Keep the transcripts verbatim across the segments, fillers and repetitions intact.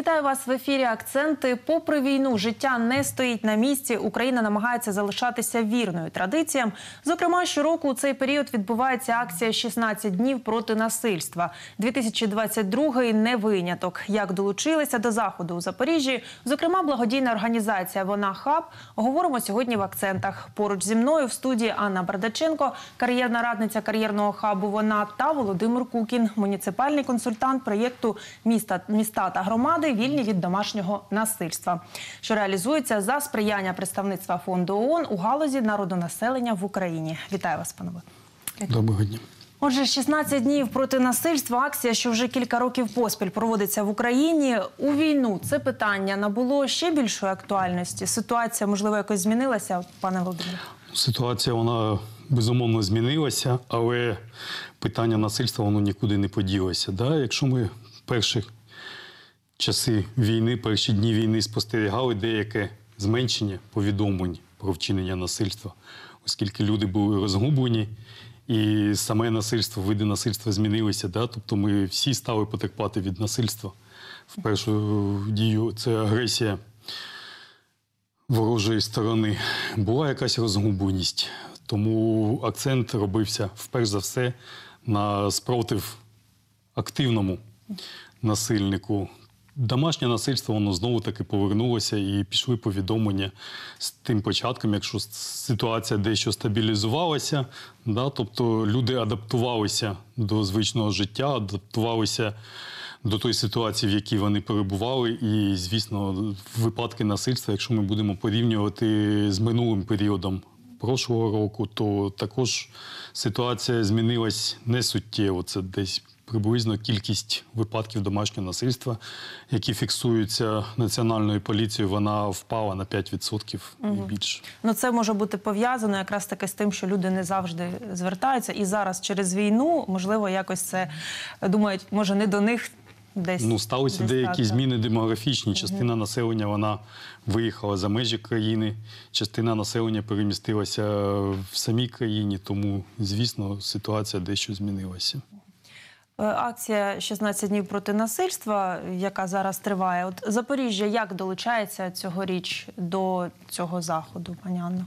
Вітаю вас в ефірі «Акценти». Попри війну, життя не стоїть на місці. Україна намагається залишатися вірною традиціям. Зокрема, щороку у цей період відбувається акція «шістнадцять днів проти насильства». дві тисячі двадцять другий не виняток. Як долучилися до заходу у Запоріжжі, зокрема, благодійна організація «Вона Хаб», говоримо сьогодні в «Акцентах». Поруч зі мною в студії Анна Бардаченко, кар'єрна радниця кар'єрного хабу «Вона», та Володимир Кукін, муніципальний консультант проєкту «Міста, міста та громади, вільні від домашнього насильства», що реалізується за сприяння представництва фонду ООН у галузі народонаселення в Україні. Вітаю вас, панове. Доброго дня. Отже, шістнадцять днів проти насильства – акція, що вже кілька років поспіль проводиться в Україні. У війну це питання набуло ще більшої актуальності? Ситуація, можливо, якось змінилася, пане Володимире? Ситуація, вона, безумовно, змінилася, але питання насильства, воно нікуди не поділося. Да? Якщо ми перші часи війни, перші дні війни спостерігали деяке зменшення повідомлень про вчинення насильства, оскільки люди були розгублені, і саме насильство, види насильства змінилися. Да? Тобто ми всі стали потерпати від насильства. В першу дію це агресія ворожої сторони. Була якась розгубленість. Тому акцент робився, вперше за все, на спротив активному насильнику. Домашнє насильство, воно знову-таки повернулося, і пішли повідомлення з тим початком, якщо ситуація дещо стабілізувалася, да, тобто люди адаптувалися до звичного життя, адаптувалися до тої ситуації, в якій вони перебували. І, звісно, випадки насильства, якщо ми будемо порівнювати з минулим періодом прошлого року, то також ситуація змінилась не суттєво. Це десь приблизно кількість випадків домашнього насильства, які фіксуються Національною поліцією, вона впала на п'ять відсотків і угу. більше. Ну, це може бути пов'язано якраз таки з тим, що люди не завжди звертаються. І зараз через війну, можливо, якось це, думають, може не до них десь. Ну, сталися десь деякі так, зміни демографічні. Частина угу. населення, вона виїхала за межі країни, частина населення перемістилася в самій країні, тому, звісно, ситуація дещо змінилася. Акція «шістнадцять днів проти насильства», яка зараз триває. От Запоріжжя як долучається цьогоріч до цього заходу, пані Анно?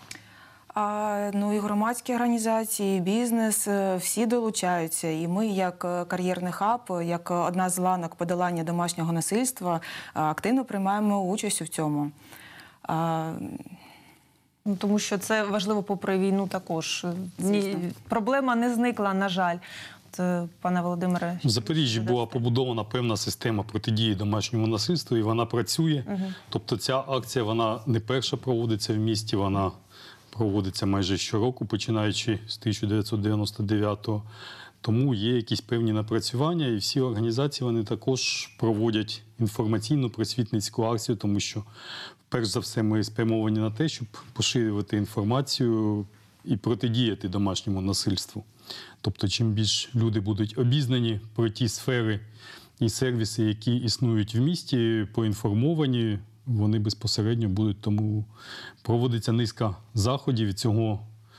А, ну і громадські організації, і бізнес, всі долучаються. І ми, як кар'єрний хаб, як одна з ланок подолання домашнього насильства, активно приймаємо участь у цьому. А... Ну, тому що це важливо попри війну також. Ні, проблема не зникла, на жаль. Пане Володимире, в Запоріжжі була побудована певна система протидії домашньому насильству, і вона працює. Угу. Тобто ця акція, вона не перша проводиться в місті, вона проводиться майже щороку, починаючи з тисяча дев'ятсот дев'яносто дев'ятого. Тому є якісь певні напрацювання, і всі організації, вони також проводять інформаційно-просвітницьку акцію, тому що, перш за все, ми спрямовані на те, щоб поширювати інформацію і протидіяти домашньому насильству. Тобто, чим більше люди будуть обізнані про ті сфери і сервіси, які існують в місті, поінформовані, вони безпосередньо будуть. Тому проводиться низка заходів. Цього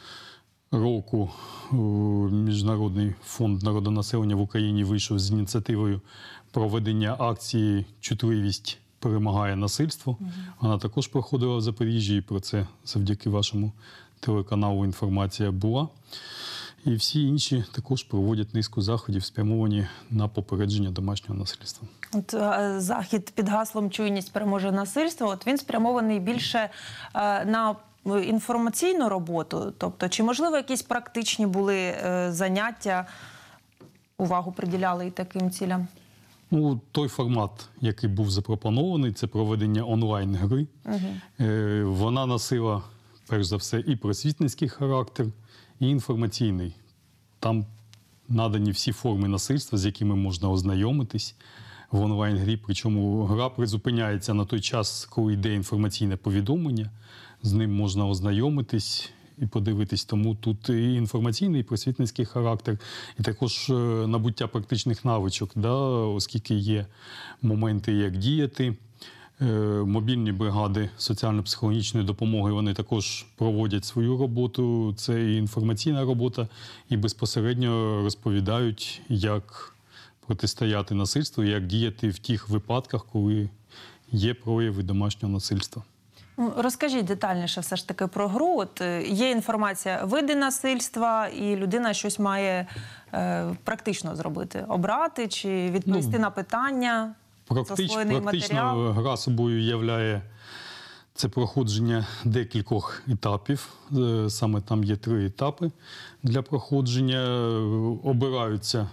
року Міжнародний фонд народонаселення в Україні вийшов з ініціативою проведення акції «Чутливість перемагає насильство». Угу. Вона також проходила в Запоріжжі, і про це завдяки вашому телеканалу інформація була. І всі інші також проводять низку заходів, спрямовані на попередження домашнього насильства. От е, захід під гаслом «Чуйність переможе насильство», от він спрямований більше е, на інформаційну роботу. Тобто, чи, можливо, якісь практичні були е, заняття, увагу приділяли і таким цілям? Ну, той формат, який був запропонований, це проведення онлайн-гри. Угу. Е, вона носила, перш за все, і просвітницький характер, і інформаційний. Там надані всі форми насильства, з якими можна ознайомитись в онлайн-грі. Причому гра призупиняється на той час, коли йде інформаційне повідомлення. З ним можна ознайомитись і подивитись. Тому тут і інформаційний, і просвітницький характер, і також набуття практичних навичок, да, оскільки є моменти, як діяти. Мобільні бригади соціально-психологічної допомоги, вони також проводять свою роботу. Це і інформаційна робота, і безпосередньо розповідають, як протистояти насильству, як діяти в тих випадках, коли є прояви домашнього насильства. Ну, розкажіть детальніше все ж таки про гру. От е, є інформація, види насильства, і людина щось має е, практично зробити. Обрати чи відповісти Ну, на питання, Практич, засвоєний практично матеріал. гра собою являє це проходження декількох етапів. Е, Саме там є три етапи для проходження. Е, Обираються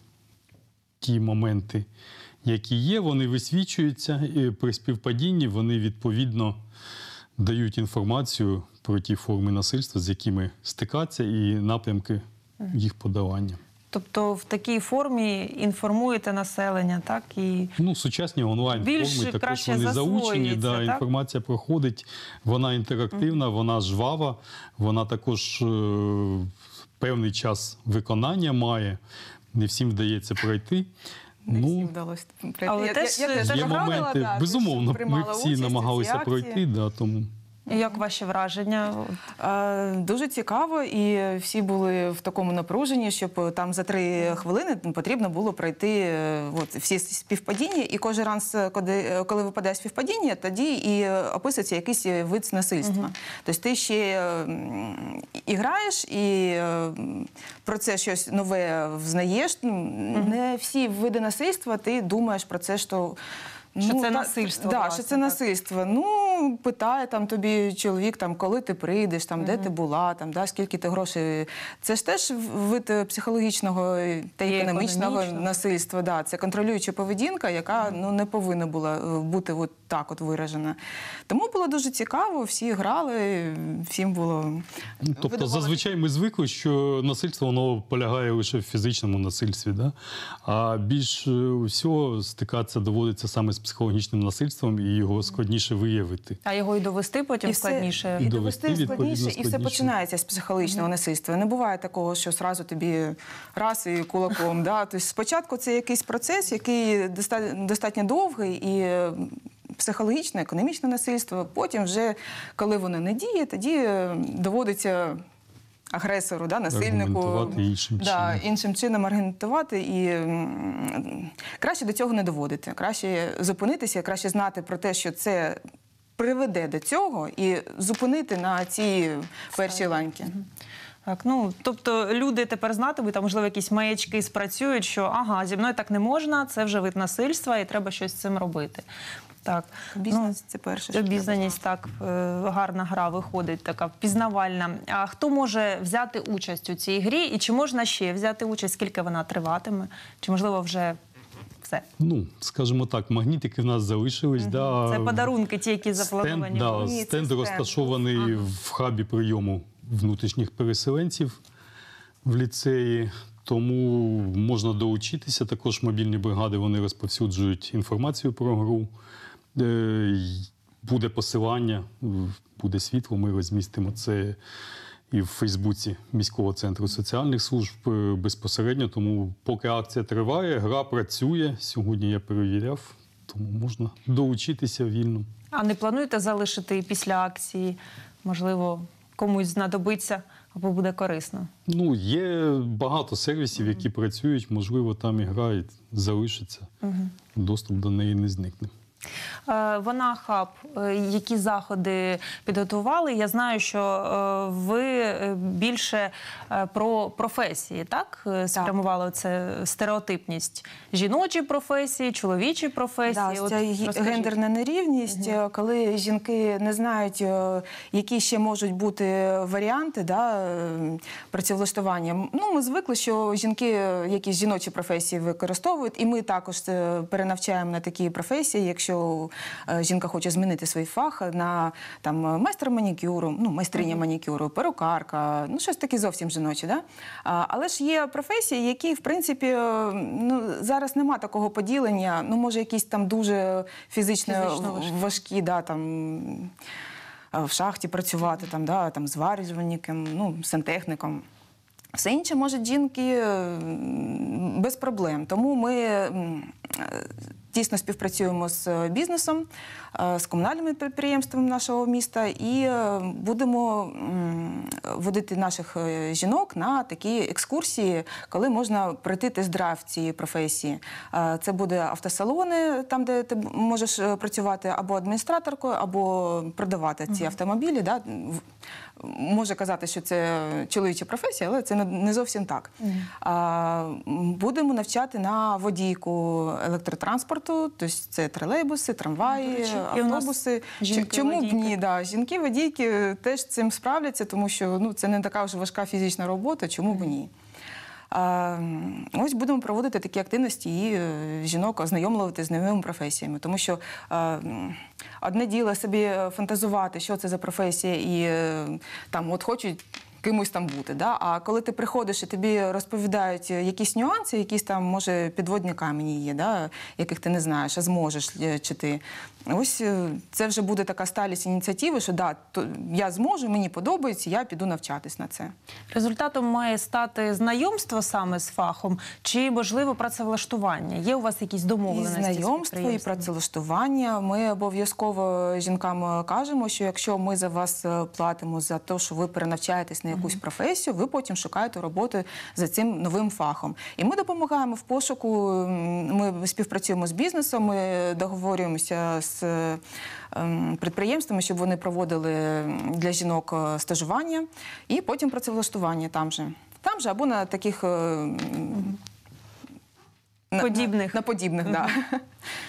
ті моменти, які є, вони висвічуються, і при співпадінні вони відповідно дають інформацію про ті форми насильства, з якими стикаться, і напрямки їх подолання. Тобто в такій формі інформуєте населення, так? І Ну, сучасні онлайн-форми Більше, також краще вони заучені. засвоюється, Да, так? інформація проходить, вона інтерактивна, вона жвава, вона також е, певний час виконання має, не всім вдається пройти. Не Ну, всім вдалося пройти. Але теж- теж є програла, моменти, да, безумовно, теж ми приймала всі участь у цій намагалися акції. пройти, да, тому... як ваші враження? Е, Дуже цікаво, і всі були в такому напруженні, щоб там за три хвилини потрібно було пройти е, от, всі співпадіння, і кожен раз, коли, коли випадає співпадіння, тоді і описується якийсь вид насильства. Мгм. Тобто ти ще м, і граєш, і е, про це щось нове взнаєш. Ну, Не всі види насильства ти думаєш про це, що... Що це та- насильство, Да, власне, що це так. насильство. Ну, питає там тобі чоловік, там, коли ти прийдеш, там, де ти була, там, да, скільки ти грошей. Це ж теж вид е, психологічного та І економічного економічного. насильства. Да. Це контролююча поведінка, яка ну, не повинна була е, бути от так от виражена. Тому було дуже цікаво, всі грали, всім було... Ну, Тобто видавалося- зазвичай ми звикли, що насильство воно полягає лише в фізичному насильстві, да? А більш е, всього стикатися доводиться саме з психологічним насильством, і його складніше виявити. А його і довести потім складніше. І І довести довести, складніше, відповідно, і все складніше. починається з психологічного насильства. Не буває такого, що зразу тобі раз і кулаком. Да? Тобто спочатку це якийсь процес, який доста- достатньо довгий, і е, психологічне, економічне насильство. Потім вже, коли воно не діє, тоді е, доводиться агресору, да, насильнику, Аргументувати іншим да, чином. іншим чином аргументувати, і м, краще до цього не доводити. Краще зупинитися, краще знати про те, що це приведе до цього, і зупинити на цій першій ланці. Так, ну, тобто люди тепер знатимуть, там, можливо, якісь маячки спрацюють, що ага, зі мною так не можна, це вже вид насильства, і треба щось з цим робити. Так. Бізнес – це перше, що Обізнаність, так, е, гарна гра виходить, така пізнавальна. А хто може взяти участь у цій грі, і чи можна ще взяти участь, скільки вона триватиме, чи, можливо, вже все? Ну, скажімо так, магнітики в нас залишились. Да, Це подарунки ті, які заплановані. Стенд, да, Ні, це стенд стенд. розташований Ага. в хабі прийому внутрішніх переселенців в ліцеї, тому можна долучитися. Також мобільні бригади вони розповсюджують інформацію про гру. Е, й Буде посилання, буде світло, ми розмістимо це і в Фейсбуці міського центру соціальних служб е, безпосередньо. Тому поки акція триває, гра працює. Сьогодні я перевіряв, тому можна долучитися вільно. А не плануєте залишити і після акції? Можливо, комусь знадобиться або буде корисно? Ну, є багато сервісів, які працюють, можливо, там і гра і залишиться. Доступ до неї не зникне. Е, Вона хаб, е, які заходи підготували? Я знаю, що е, ви е, більше е, про професії, так? Е, Спрямували це стереотипність. Жіночі професії, чоловічі професії. Да, От ця гі- розкажіть. гендерна нерівність, коли жінки не знають, е, які ще можуть бути варіанти, да, е, працевлаштування. Ну, ми звикли, що жінки е, якісь жіночі професії використовують, і ми також е, перенавчаємо на такі професії, якщо е, жінка хоче змінити свій фах на там, майстер манікюру, ну, майстриня манікюру, перукарка, ну, щось таке зовсім жіноче. Да? А, але ж є професії, які, в принципі, е, ну, зараз нема такого поділення, ну, може, якісь там дуже фізично, Фізично важкі. важкі, да, там, е, в шахті працювати, там, да, там, зварювальником, ну, сантехніком. Все інше можуть жінки е, без проблем. Тому ми м, е, тісно співпрацюємо з бізнесом, е, з комунальними підприємствами нашого міста і е, будемо м, водити наших е, жінок на такі екскурсії, коли можна пройти тест-драйв цієї професії. Е, Це буде автосалони, там, де ти можеш е, працювати або адміністраторкою, або продавати ці автомобілі. Да? В- Може казати, що це чоловіча професія, але це не- не зовсім так. А, м, Будемо навчати на водійку електротранспорту, тобто це тролейбуси, трамваї, речі, і у нас автобуси. Ч- жінки Чому б водійки. ні? Да, жінки-водійки теж з цим справляться, тому що ну, це не така вже важка фізична робота, чому б ні. А, ось будемо проводити такі активності і е, жінок ознайомлювати з новими професіями. Тому що е, м, одне діло собі фантазувати, що це за професія, і е, там от хочуть кимось там бути. Да? А коли ти приходиш і тобі розповідають якісь нюанси, якісь там, може, підводні камені є, да? Яких ти не знаєш, а зможеш е, чи ти. Ось е, це вже буде така сталість ініціативи, що да, то я зможу, мені подобається, я піду навчатись на це. Результатом має стати знайомство саме з фахом чи, можливо, працевлаштування? Є у вас якісь І домовленості з знайомство, і підприємствами? працевлаштування. Ми обов'язково жінкам кажемо, що якщо ми за вас е, платимо за те, що ви перенавчаєтесь на якусь професію, ви потім шукаєте роботу за цим новим фахом. І ми допомагаємо в пошуку, м, ми співпрацюємо з бізнесом, ми договорюємося з е, ем, підприємствами, щоб вони проводили для жінок е, стажування і потім працевлаштування там же. Там же або на таких е, м, на- Подібних. На, на подібних, так. Да.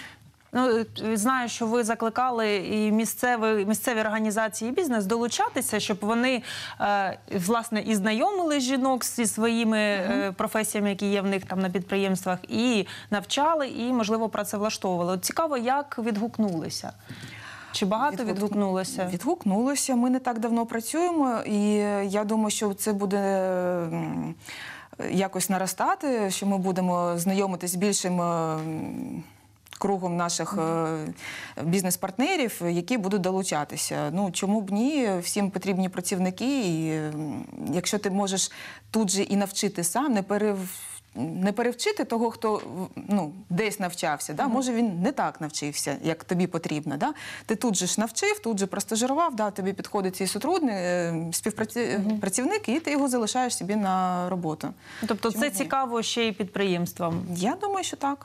Ну, е, знаю, що ви закликали і місцеві, місцеві організації і бізнес долучатися, щоб вони, е, власне, і знайомили жінок зі своїми е, професіями, які є в них там на підприємствах, і навчали, і, можливо, працевлаштовували. От цікаво, як відгукнулися? Чи багато Відгук- відгукнулося? Відгукнулося. Ми не так давно працюємо, і я думаю, що це буде м, якось наростати, що ми будемо знайомитись з більшим м, кругом наших е, бізнес-партнерів, які будуть долучатися. Ну, чому б ні? Всім потрібні працівники, і м, якщо ти можеш тут же і навчити сам, не перев... не перевчити того, хто ну, десь навчався. Да? Може, він не так навчився, як тобі потрібно. Да? Ти тут же ж навчив, тут же простажирував, да? Тобі підходить цей сотрудник, е, співпрацівник, і ти його залишаєш собі на роботу. Тобто Чому це ні? цікаво ще й підприємствам? Я думаю, що так.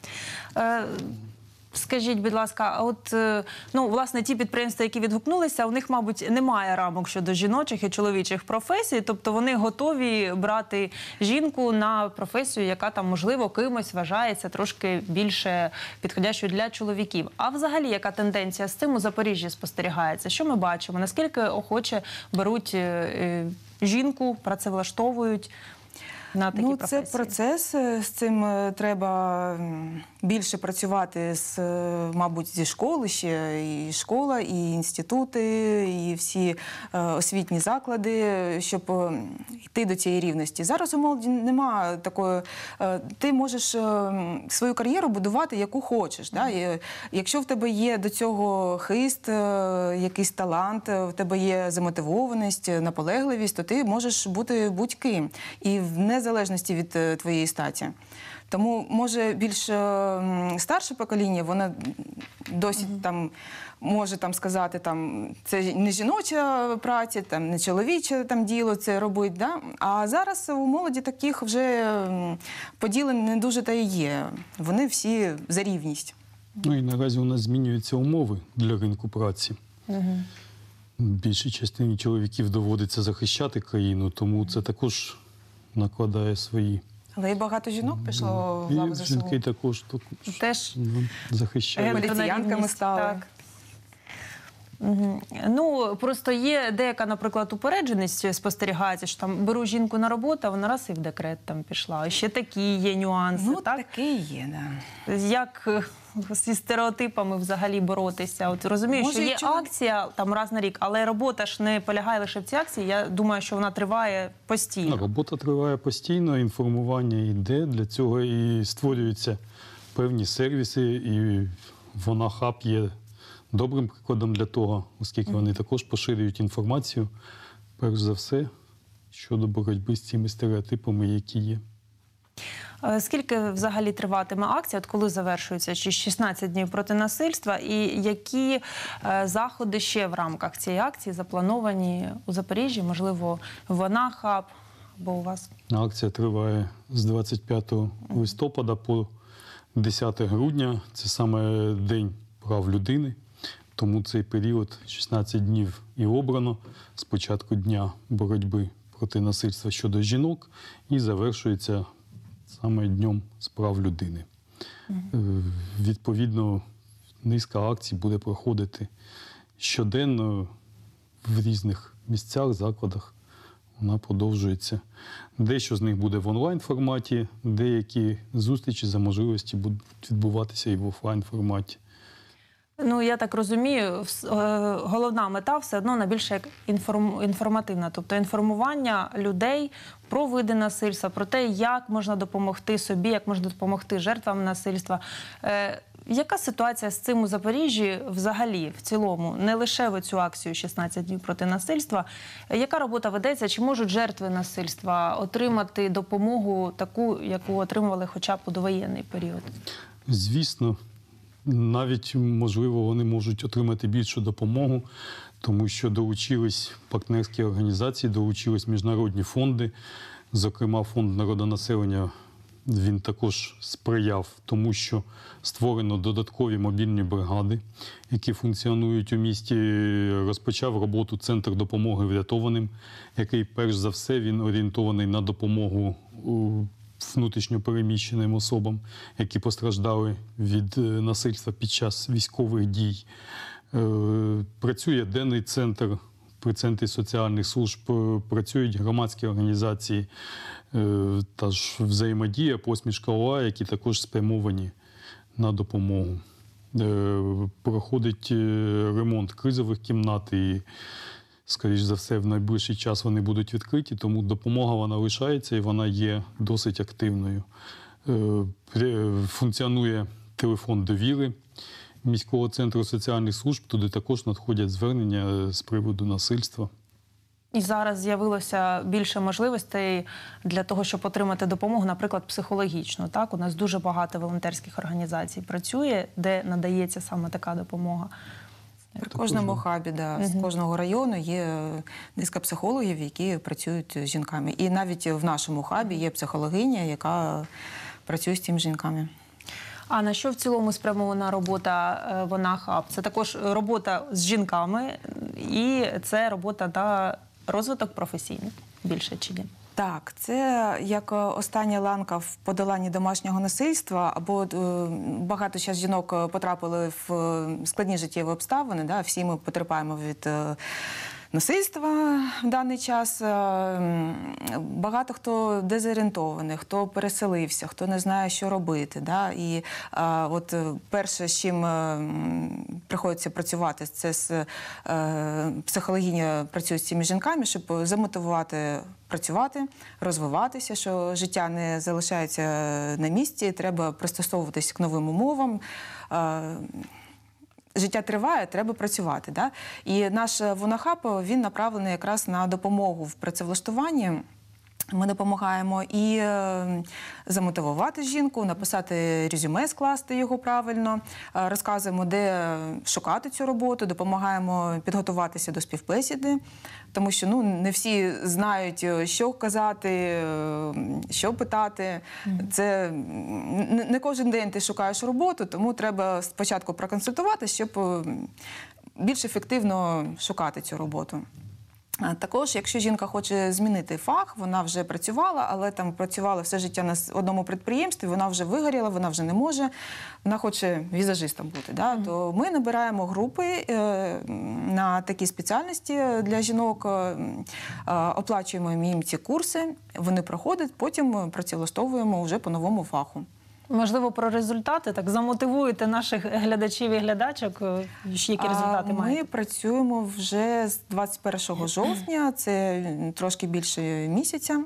Е, Скажіть, будь ласка, а от е, ну власне ті підприємства, які відгукнулися, у них, мабуть, немає рамок щодо жіночих і чоловічих професій, тобто вони готові брати жінку на професію, яка там можливо кимось вважається трошки більше підходящою для чоловіків. А взагалі, яка тенденція з цим у Запоріжжі спостерігається? Що ми бачимо? Наскільки охоче беруть е, е, жінку, працевлаштовують на такі Ну, професії? це процес, з цим е, треба м, більше працювати з, е, мабуть, зі школи ще, і школа, і інститути, і всі е, освітні заклади, щоб е, йти до цієї рівності. Зараз у молоді немає такої, е, ти можеш е, свою кар'єру будувати, яку хочеш. Да? І, якщо в тебе є до цього хист, е, якийсь талант, е, в тебе є замотивованість, наполегливість, то ти можеш бути будь-ким. І в незалежності від е, твоєї статі. Тому, може, більш е, м, старше покоління, воно досить mm-hmm. там може там сказати, там це не жіноча праця, там не чоловіче там діло це робить. Да? А зараз у молоді таких вже м, поділень не дуже та і є. Вони всі за рівність. Ну і наразі у нас змінюються умови для ринку праці. Угу. Більшій частині чоловіків доводиться захищати країну, тому це також накладає свої. Але і багато жінок пішло в лаву І ЗСУ. жінки також, також Теж ну, захищають. Ген- Поліціянками рівність, стали. так. Угу. Ну, просто є деяка, наприклад, упередженість спостерігається, що там беру жінку на роботу, а вона раз і в декрет там пішла. І ще такі є нюанси, Ну, так? таке є, да. Як е, зі стереотипами взагалі боротися? От розумію, Може, що є і чоловік- акція там раз на рік, але робота ж не полягає лише в цій акції. Я думаю, що вона триває постійно. Робота триває постійно, інформування йде, для цього і створюються певні сервіси, і вона хаб є добрим прикладом для того, оскільки вони також поширюють інформацію, перш за все, щодо боротьби з цими стереотипами, які є. Е, Скільки взагалі триватиме акція, от коли завершується, чи шістнадцять днів проти насильства, і які е, заходи ще в рамках цієї акції заплановані у Запоріжжі, можливо, в Вона-хаб або у вас? Акція триває з двадцять п'ятого листопада по десяте грудня. Це саме День прав людини. Тому цей період, шістнадцять днів, і обрано з початку дня боротьби проти насильства щодо жінок і завершується саме Днем з прав людини. Mm-hmm. Відповідно, низка акцій буде проходити щоденно в різних місцях, закладах. Вона продовжується. Дещо з них буде в онлайн-форматі, деякі зустрічі за можливості будуть відбуватися і в офлайн-форматі. Ну, я так розумію, головна мета все одно найбільше як інформ... інформативна, тобто інформування людей про види насильства, про те, як можна допомогти собі, як можна допомогти жертвам насильства. Е, яка ситуація з цим у Запоріжжі взагалі, в цілому, не лише в цю акцію шістнадцять днів проти насильства? Яка робота ведеться? Чи можуть жертви насильства отримати допомогу таку, яку отримували хоча б у довоєнний період? Звісно. Навіть, можливо, вони можуть отримати більшу допомогу, тому що долучились партнерські організації, долучились міжнародні фонди. Зокрема, фонд народонаселення, він також сприяв тому, що створено додаткові мобільні бригади, які функціонують у місті. Розпочав роботу Центр допомоги врятованим, який, перш за все, він орієнтований на допомогу внутрішньо переміщеним особам, які постраждали від насильства під час військових дій. Працює денний центр при Центрі соціальних служб, працюють громадські організації та ж взаємодія, посмішка ОА, які також спрямовані на допомогу. Проходить ремонт кризових кімнат і, скоріш за все, в найближчий час вони будуть відкриті, тому допомога вона лишається і вона є досить активною. Функціонує телефон довіри міського центру соціальних служб, туди також надходять звернення з приводу насильства. І зараз з'явилося більше можливостей для того, щоб отримати допомогу, наприклад, психологічну. Так? У нас дуже багато волонтерських організацій працює, де надається саме така допомога. При кожному хабі, да, з кожного району є низка психологів, які працюють з жінками. І навіть в нашому хабі є психологиня, яка працює з цими жінками. А на що в цілому спрямована робота Вона-хаб? Це також робота з жінками і це робота на розвиток професійний більше чи ні? Так, це як остання ланка в подоланні домашнього насильства, або багато зараз жінок потрапили в складні життєві обставини, да, всі ми потерпаємо від насильства в даний час. Багато хто дезорієнтований, хто переселився, хто не знає, що робити. Да? І а, от перше, з чим приходиться працювати, це з е, психологиня працює з цими жінками, щоб замотивувати працювати, розвиватися, що життя не залишається на місці, треба пристосовуватись к новим умовам. Е, Життя триває, треба працювати. Да? І наш Вона-хаб, він направлений якраз на допомогу в працевлаштуванні. Ми допомагаємо і замотивувати жінку, написати резюме, скласти його правильно, розказуємо, де шукати цю роботу, допомагаємо підготуватися до співбесіди, тому що ну, не всі знають, що казати, що питати. Це не кожен день ти шукаєш роботу, тому треба спочатку проконсультуватися, щоб більш ефективно шукати цю роботу. Також, якщо жінка хоче змінити фах, вона вже працювала, але там працювала все життя на одному підприємстві, вона вже вигоріла, вона вже не може, вона хоче візажистом бути. Да? Mm-hmm. То ми набираємо групи е, на такі спеціальності для жінок, е, оплачуємо їм ці курси, вони проходять, потім працевлаштовуємо вже по новому фаху. Можливо, про результати, так замотивуєте наших глядачів і глядачок, які результати Ми маєте? Ми працюємо вже з двадцять першого жовтня, це трошки більше місяця.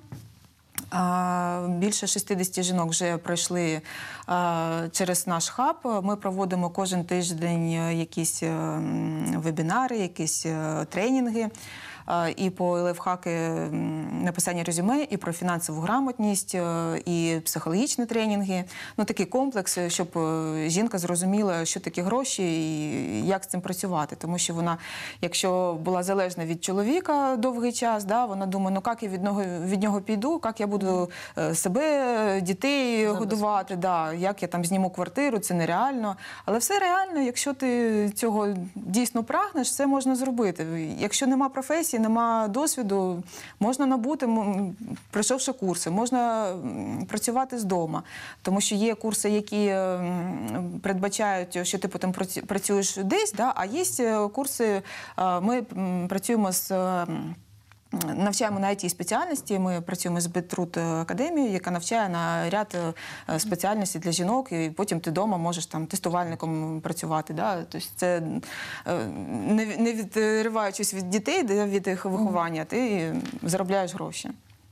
Більше шістдесят жінок вже пройшли через наш хаб. Ми проводимо кожен тиждень якісь вебінари, якісь тренінги. е, і по лайфхаки м, написання резюме, і про фінансову грамотність, е, і психологічні тренінги. Ну, такий комплекс, щоб е, жінка зрозуміла, що таке гроші і як з цим працювати. Тому що вона, якщо була залежна від чоловіка довгий час, да, вона думає, ну як я від нього, від нього піду, як я буду е, себе, дітей годувати, да, як я там зніму квартиру, це нереально. Але все реально, якщо ти цього дійсно прагнеш, все можна зробити. Якщо нема професії, нема досвіду, можна набути, м, пройшовши курси, можна м, працювати з дому. Тому що є курси, які м, передбачають, що ти потім праці- працюєш десь, да, а є курси, е, ми м, працюємо з... м, Навчаємо на ай ті-спеціальності, ми працюємо з Бетруд академією, яка навчає на ряд е, спеціальностей для жінок, і потім ти вдома можеш там тестувальником працювати. Да? Тобто це е, не, не відриваючись від дітей, да, від їх виховання, ти заробляєш гроші.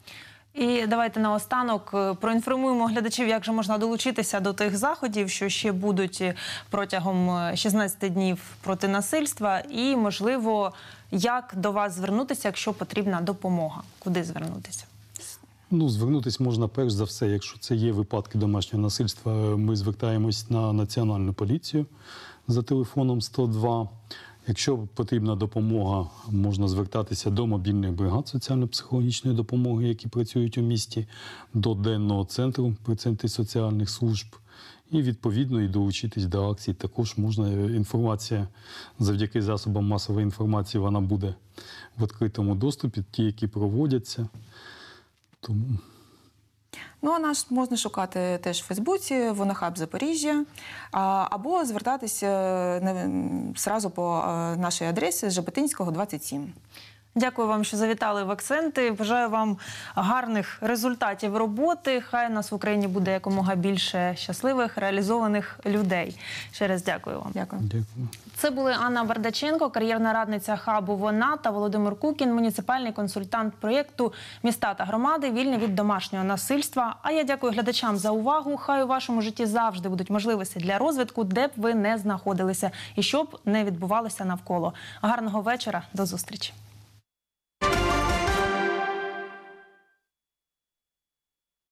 І давайте наостанок е, проінформуємо глядачів, як же можна долучитися до тих заходів, що ще будуть протягом е, шістнадцяти днів проти насильства, і, можливо, як до вас звернутися, якщо потрібна допомога. Куди звернутися? Ну, звернутися можна перш за все, якщо це є випадки домашнього насильства, ми звертаємось на Національну поліцію за телефоном сто два. Якщо потрібна допомога, можна звертатися до мобільних бригад соціально-психологічної допомоги, які працюють у місті, до денного центру при центрі соціальних служб. І, відповідно, і долучитись до акцій. Також можна, інформація завдяки засобам масової інформації, вона буде в відкритому доступі, ті, які проводяться. Тому... Ну, а нас можна шукати теж в Фейсбуці, Вонахаб Запоріжжя, а, або звертатися не, зразу по а, нашій адресі Жаботинського, двадцять сім. Дякую вам, що завітали в «Акценти». Бажаю вам гарних результатів роботи. Хай у нас в Україні буде якомога більше щасливих, реалізованих людей. Ще раз дякую вам. Дякую. Дякую. Це були Анна Бардаченко, кар'єрна радниця хабу «Вона», та Володимир Кукін, муніципальний консультант проєкту «Міста та громади. Вільні від домашнього насильства». А я дякую глядачам за увагу. Хай у вашому житті завжди будуть можливості для розвитку, де б ви не знаходилися і що б не відбувалося навколо. Гарного вечора. До зустрічі.